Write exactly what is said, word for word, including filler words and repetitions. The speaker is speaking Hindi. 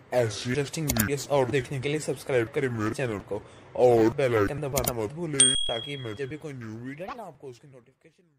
ऐसी इंटरेस्टिंग वीडियोस और देखने के लिए सब्सक्राइब करें मेरे चैनल को और बेल आइकन दबाना मत भूलें ताकि मुझे भी कोई न्यू वीडियो ना आपको उसकी नोटिफिकेशन